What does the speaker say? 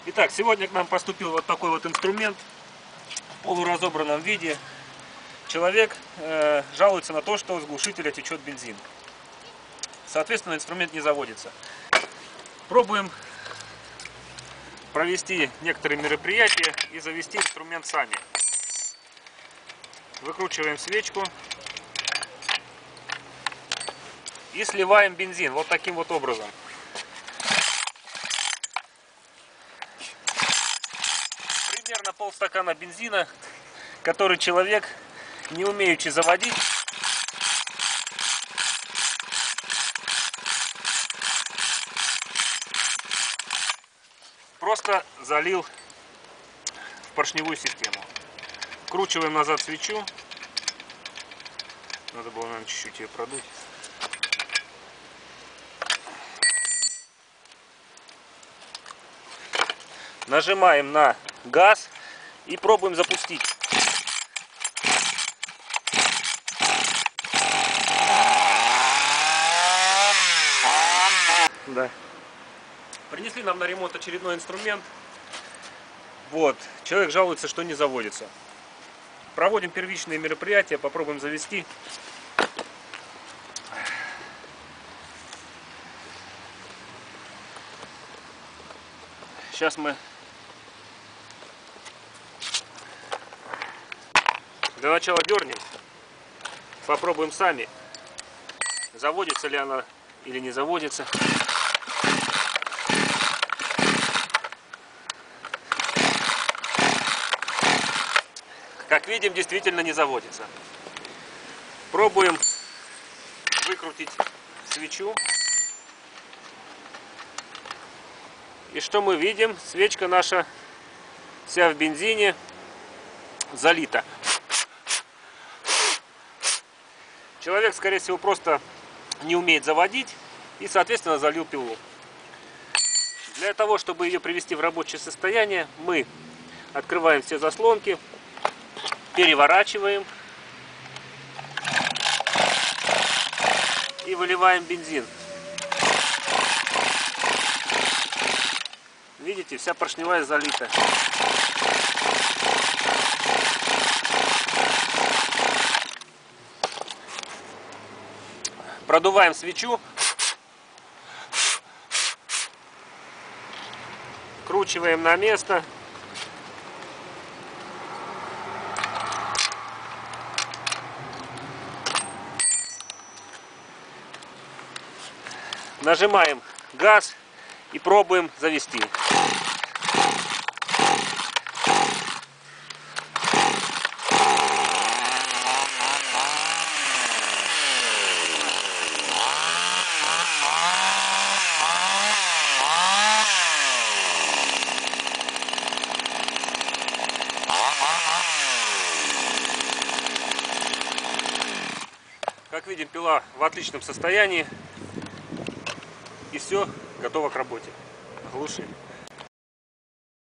Итак, сегодня к нам поступил вот такой вот инструмент в полуразобранном виде. Человек жалуется на то, что с глушителя течет бензин. Соответственно, инструмент не заводится. Пробуем провести некоторые мероприятия и завести инструмент сами. Выкручиваем свечку и сливаем бензин вот таким вот образом. Примерно полстакана бензина, который человек, не умеючи заводить, просто залил в поршневую систему. Вкручиваем назад свечу. Надо было, наверное, чуть-чуть ее продуть. Нажимаем на газ и пробуем запустить. Да. Принесли нам на ремонт очередной инструмент. Вот. Человек жалуется, что не заводится. Проводим первичные мероприятия, попробуем завести. Сейчас мы для начала дернем, попробуем сами, заводится ли она или не заводится. Как видим, действительно не заводится. Пробуем выкрутить свечу. И что мы видим? Свечка наша вся в бензине, залита. Человек, скорее всего, просто не умеет заводить и, соответственно, залил пилу. Для того, чтобы ее привести в рабочее состояние, мы открываем все заслонки, переворачиваем и выливаем бензин. Видите, вся поршневая залита. Продуваем свечу. Вкручиваем на место. Нажимаем газ и пробуем завести. Как видим, пила в отличном состоянии. И все готово к работе. Глуши.